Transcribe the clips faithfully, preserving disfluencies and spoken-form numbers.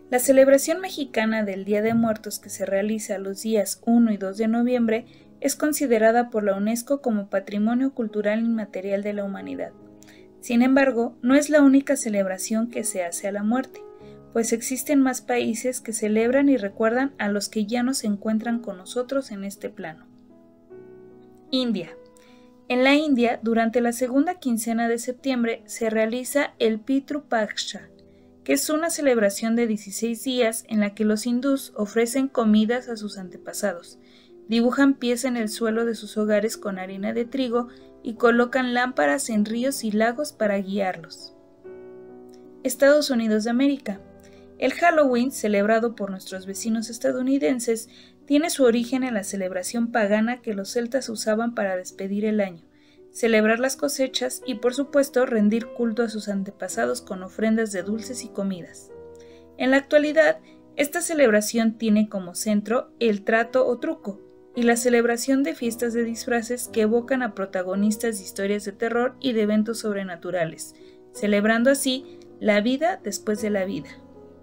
La celebración mexicana del Día de Muertos, que se realiza los días uno y dos de noviembre, es considerada por la UNESCO como Patrimonio Cultural Inmaterial de la Humanidad. Sin embargo, no es la única celebración que se hace a la muerte, pues existen más países que celebran y recuerdan a los que ya no se encuentran con nosotros en este plano. India. En la India, durante la segunda quincena de septiembre, se realiza el Pitru Paksha, que es una celebración de dieciséis días en la que los hindús ofrecen comidas a sus antepasados, dibujan pies en el suelo de sus hogares con harina de trigo y colocan lámparas en ríos y lagos para guiarlos. Estados Unidos de América. El Halloween, celebrado por nuestros vecinos estadounidenses, tiene su origen en la celebración pagana que los celtas usaban para despedir el año, celebrar las cosechas y, por supuesto, rendir culto a sus antepasados con ofrendas de dulces y comidas. En la actualidad, esta celebración tiene como centro el trato o truco y la celebración de fiestas de disfraces que evocan a protagonistas de historias de terror y de eventos sobrenaturales, celebrando así la vida después de la vida.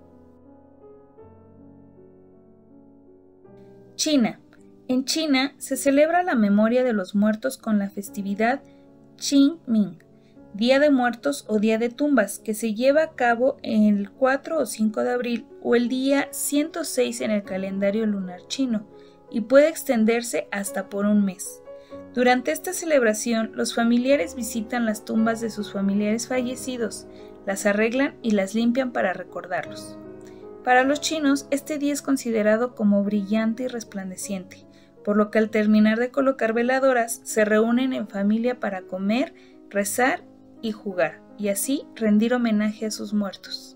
China. En China se celebra la memoria de los muertos con la festividad Qingming, Día de Muertos o Día de Tumbas, que se lleva a cabo el cuatro o cinco de abril o el día ciento seis en el calendario lunar chino y puede extenderse hasta por un mes. Durante esta celebración, los familiares visitan las tumbas de sus familiares fallecidos, las arreglan y las limpian para recordarlos. Para los chinos, este día es considerado como brillante y resplandeciente, por lo que al terminar de colocar veladoras, se reúnen en familia para comer, rezar y jugar, y así rendir homenaje a sus muertos.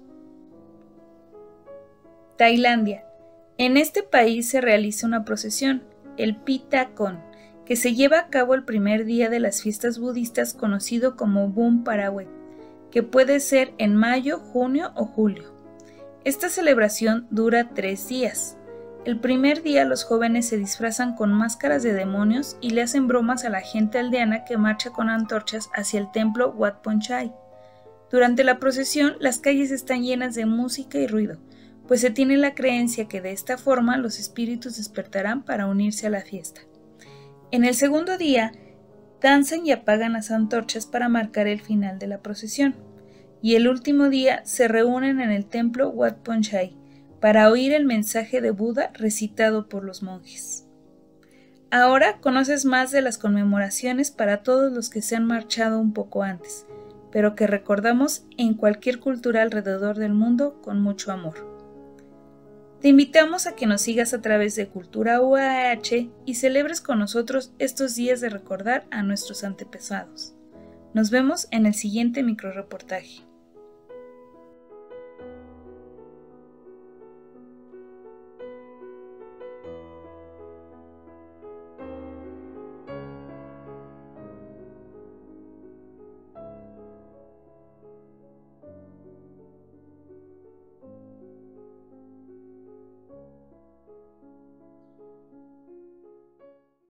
Tailandia. En este país se realiza una procesión, el Pitthakon, que se lleva a cabo el primer día de las fiestas budistas conocido como Bun Parawet, que puede ser en mayo, junio o julio. Esta celebración dura tres días. El primer día los jóvenes se disfrazan con máscaras de demonios y le hacen bromas a la gente aldeana que marcha con antorchas hacia el templo Wat Pong Chai. Durante la procesión, las calles están llenas de música y ruido, pues se tiene la creencia que de esta forma los espíritus despertarán para unirse a la fiesta. En el segundo día, danzan y apagan las antorchas para marcar el final de la procesión. Y el último día se reúnen en el templo Wat Pong Chai para oír el mensaje de Buda recitado por los monjes. Ahora conoces más de las conmemoraciones para todos los que se han marchado un poco antes, pero que recordamos en cualquier cultura alrededor del mundo con mucho amor. Te invitamos a que nos sigas a través de Cultura U A H y celebres con nosotros estos días de recordar a nuestros antepasados. Nos vemos en el siguiente microreportaje.